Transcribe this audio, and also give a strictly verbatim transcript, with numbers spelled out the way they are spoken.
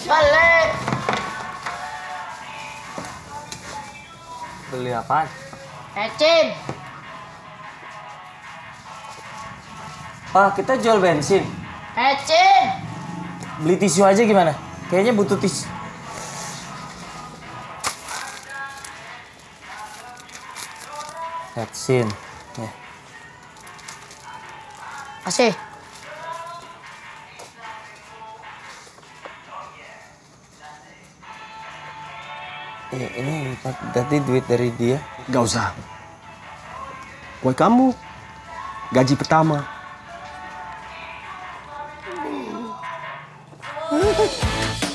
Balik. Beli apaan? Ecin. Pak, kita jual bensin. Ecin. Beli tisu aja gimana? Kayaknya butuh tisu. Bensin. Ya. Kasih. Eh, ini Pak, tadi duit dari dia. Gak usah. Kue kamu, gaji pertama. Hmm.